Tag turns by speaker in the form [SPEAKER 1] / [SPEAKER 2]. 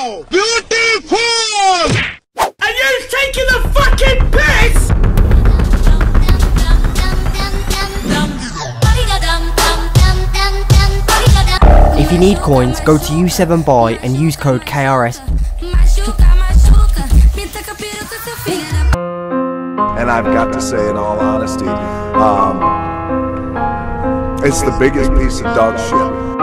[SPEAKER 1] Wow! Beautiful!
[SPEAKER 2] Are you taking the fucking piss?
[SPEAKER 3] If you need coins, go to U7Buy and use code KRS.
[SPEAKER 4] And I've got to say, in all honesty, it's the biggest piece of dog shit